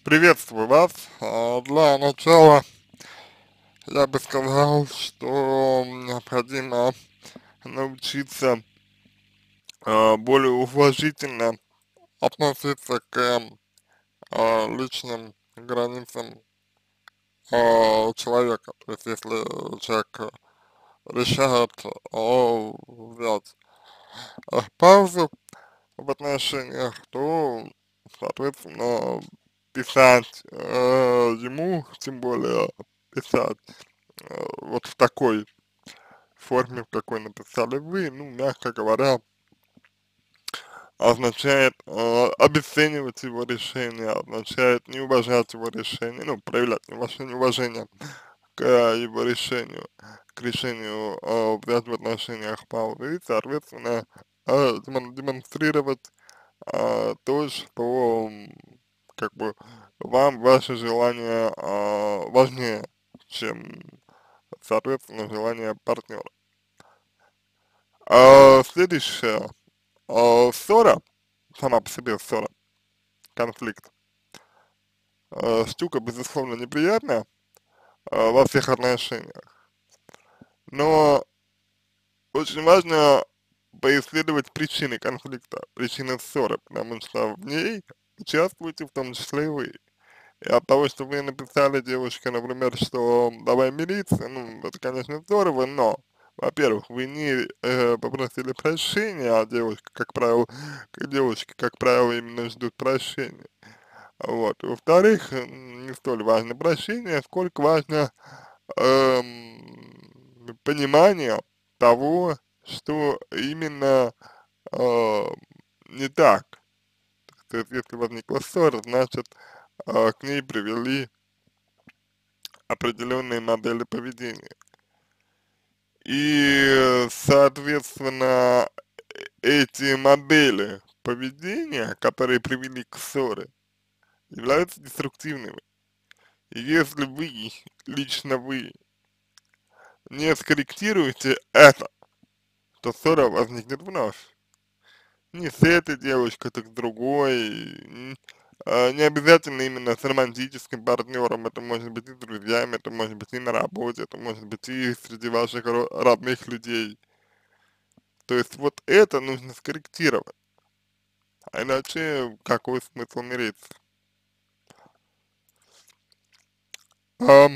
Приветствую вас. Для начала я бы сказал, что необходимо научиться более уважительно относиться к личным границам человека. То есть, если человек решает взять паузу в отношениях, то, соответственно, писать ему, тем более писать вот в такой форме, в какой написали вы, ну, мягко говоря, означает обесценивать его решение, означает не уважать его решение, ну, проявлять неуважение к его решению, к решению взять в отношениях паузы и, соответственно, демонстрировать то, что как бы вам ваше желание важнее, чем, соответственно, желание партнера. Следующее, ссора, сама по себе ссора, конфликт, штука, безусловно, неприятная во всех отношениях, но очень важно поисследовать причины конфликта, причины ссоры, потому что в ней участвуете в том числе и вы. И от того, что вы написали девушке, например, что давай мириться, ну, это, конечно, здорово, но, во-первых, вы не попросили прощения, а девушки, как правило, именно ждут прощения. Вот. Во-вторых, не столь важно прощение, сколько важно понимание того, что именно э, не так. То есть, если возникла ссора, значит, к ней привели определенные модели поведения. И, соответственно, эти модели поведения, которые привели к ссоре, являются деструктивными. И если вы, лично вы, не скорректируете это, то ссора возникнет вновь. Не с этой девушкой, так с другой. Не обязательно именно с романтическим партнером, это может быть и с друзьями, это может быть и на работе, это может быть и среди ваших родных людей. То есть вот это нужно скорректировать, а иначе какой смысл мириться? Ам,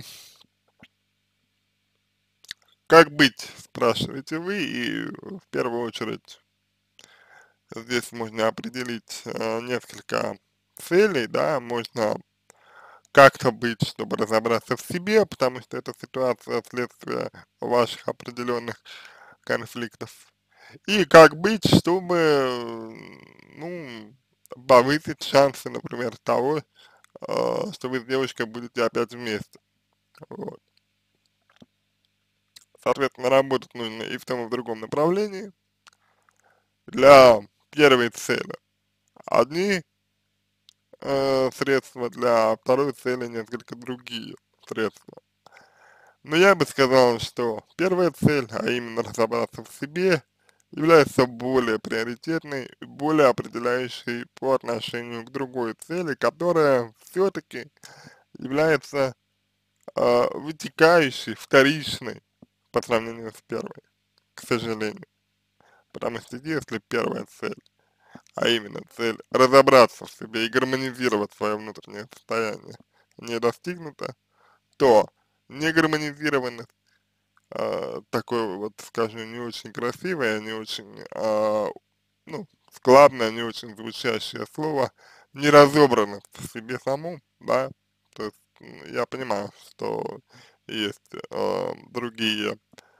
как быть, спрашиваете вы, и в первую очередь здесь можно определить несколько целей, да, можно как-то быть, чтобы разобраться в себе, потому что эта ситуация следствие ваших определенных конфликтов. И как быть, чтобы, ну, повысить шансы, например, того, что вы с девушкой будете опять вместе. Вот. Соответственно, работать нужно и в том, и в другом направлении. Для первой цели одни средства, для второй цели несколько другие средства. Но я бы сказал, что первая цель, а именно разобраться в себе, является более приоритетной и более определяющей по отношению к другой цели, которая все-таки является вытекающей, вторичной по сравнению с первой, к сожалению. Потому что если первая цель, а именно цель разобраться в себе и гармонизировать свое внутреннее состояние, не достигнута, то негармонизированность, такое вот, скажем, не очень красивое, не очень, ну, складное, не очень звучащее слово, неразобранность в себе саму, да, то есть я понимаю, что есть другие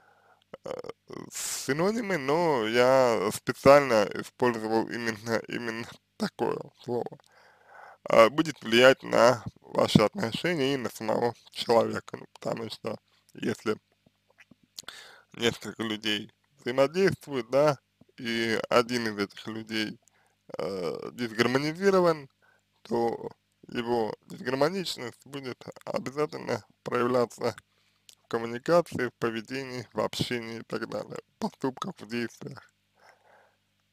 синонимы, но я специально использовал именно такое слово. Будет влиять на ваши отношения и на самого человека, ну, потому что если несколько людей взаимодействуют, да, и один из этих людей дисгармонизирован, то его дисгармоничность будет обязательно проявляться в коммуникации, в поведении, в общении и так далее, в поступках, в действиях.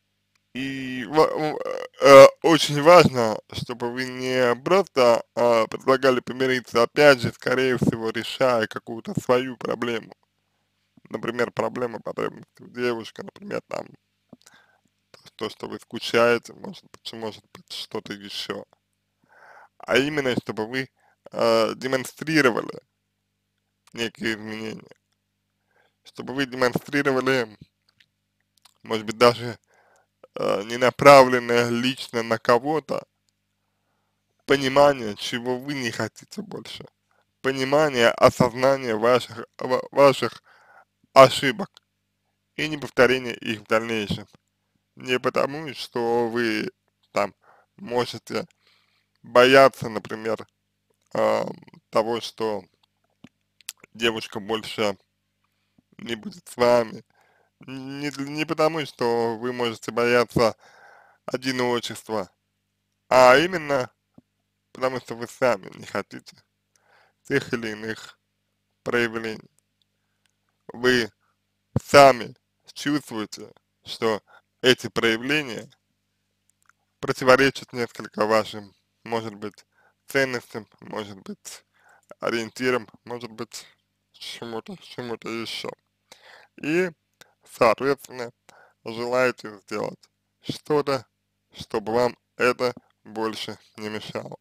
И очень важно, чтобы вы не просто предлагали помириться, опять же, скорее всего, решая какую-то свою проблему. Например, проблема потребности в девушке, например, там, то, что вы скучаете, может быть что-то еще. А именно, чтобы вы демонстрировали некие изменения, чтобы вы демонстрировали, может быть, даже не направленное лично на кого-то, понимание, чего вы не хотите больше, понимание, осознание ваших ошибок и не повторение их в дальнейшем. Не потому, что вы там можете бояться, например, а, того, что девушка больше не будет с вами, не потому, что вы можете бояться одиночества, а именно потому, что вы сами не хотите тех или иных проявлений. Вы сами чувствуете, что эти проявления противоречат несколько вашим, может быть, ценностям, может быть, ориентирам, может быть, чему-то еще. И, соответственно, желаете сделать что-то, чтобы вам это больше не мешало.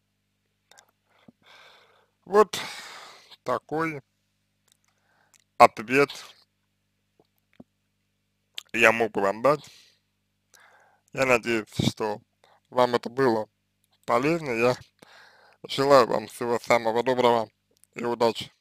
Вот такой ответ я мог бы вам дать. Я надеюсь, что вам это было полезно. Я желаю вам всего самого доброго и удачи.